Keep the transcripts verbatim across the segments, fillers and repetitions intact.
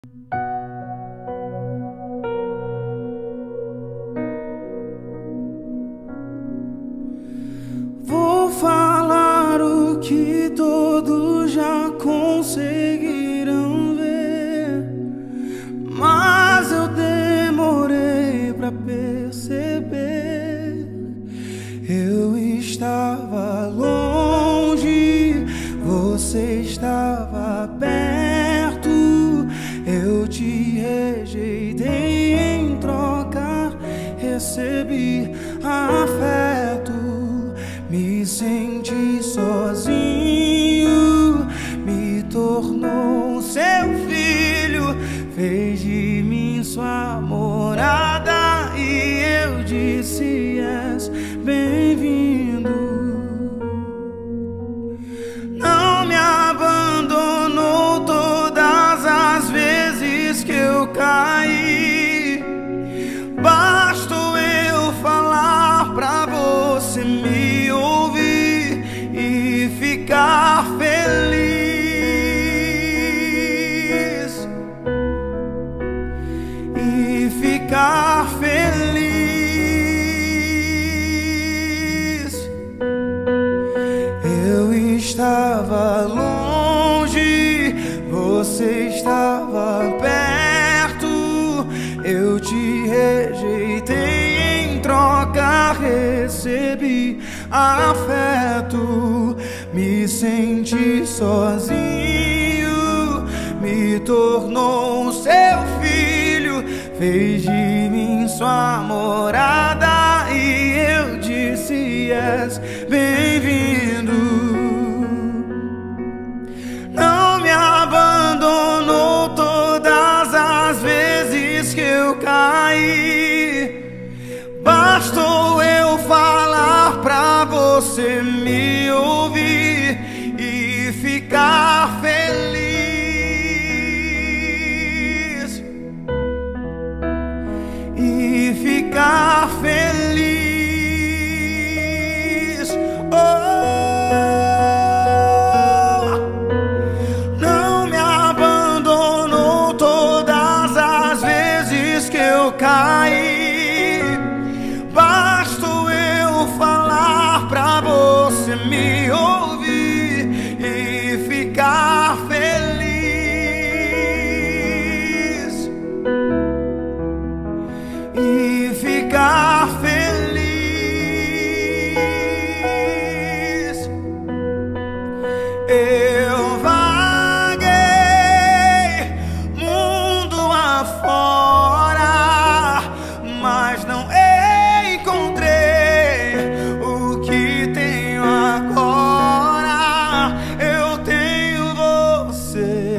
Vou falar o que todos já conseguiram ver, mas eu demorei pra perceber. Eu estava longe, você estava perto. Eu te rejeitei, em troca recebi afeto. Me senti sozinho, me tornou seu filho, fez de mim sua morada, e eu disse: és bem-vindo. Não me abandonou todas as vezes que eu caí. Bastou eu falar pra você me ouvir e ficar feliz, e ficar feliz. Eu estava longe, você estava perto. Eu te rejeitei, em troca recebi afeto. Me senti sozinho, me tornou seu filho, fez de mim sua morada, e eu disse: és bem-vindo. Não me abandonou todas as vezes que eu caí. Bastou eu falar pra você me ouvir e ficar feliz, e ficar feliz. Oh, não me abandonou todas as vezes que eu caí. Bastou eu falar pra você me ouvir e ficar feliz, e ficar feliz. Eu vaguei mundo afora, mas não encontrei o que tenho agora. Eu tenho você,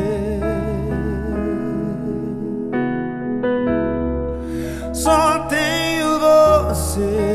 só tenho você.